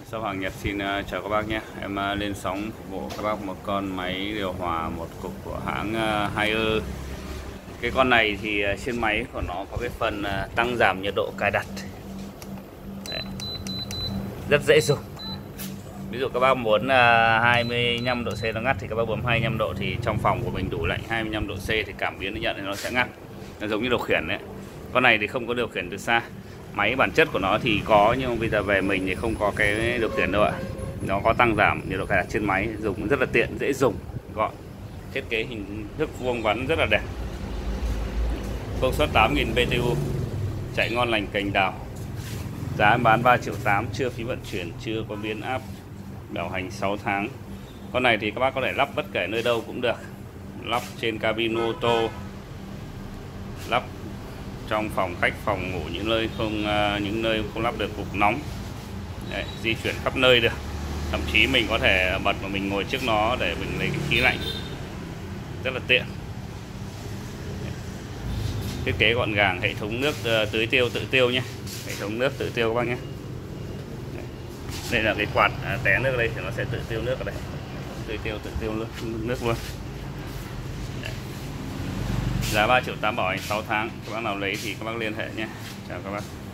Shop Hàng Nhật xin chào các bác nhé. Em lên sóng phục vụ các bác một con máy điều hòa một cục của hãng Haier. Cái con này thì trên máy của nó có cái phần tăng giảm nhiệt độ cài đặt. Đấy. Rất dễ dùng. Ví dụ các bác muốn 25 độ C nó ngắt thì các bác bấm 25 độ thì trong phòng của mình đủ lạnh 25 độ C thì cảm biến nó nhận thì nó sẽ ngắt. Nó giống như điều khiển đấy. Con này thì không có điều khiển từ xa. Máy bản chất của nó thì có nhưng bây giờ về mình thì không có cái điều khiển đâu ạ. Nó có tăng giảm nhiệt độ cài đặt trên máy, dùng rất là tiện, dễ dùng, gọn. Thiết kế hình thức vuông vắn rất là đẹp. Công suất 8000 BTU, chạy ngon lành cành đào. Giá em bán 3.8 triệu, chưa phí vận chuyển, chưa có biến áp, bảo hành 6 tháng. Con này thì các bác có thể lắp bất kể nơi đâu cũng được. Lắp trên cabin ô tô, lắp trong phòng khách, phòng ngủ, những nơi không lắp được cục nóng. Đấy, di chuyển khắp nơi được. Thậm chí mình có thể bật mà mình ngồi trước nó để mình lấy cái khí lạnh. Rất là tiện. Thiết kế gọn gàng, hệ thống nước tưới tiêu tự tiêu nhé. Hệ thống nước tự tiêu các bác nhé. Đây là cái quạt té nước ở đây thì nó sẽ tự tiêu nước ở đây. Tự tiêu nước luôn. Giá 3.8 triệu, bảo hành 6 tháng. Các bác nào lấy thì các bác liên hệ nhé. Chào các bác.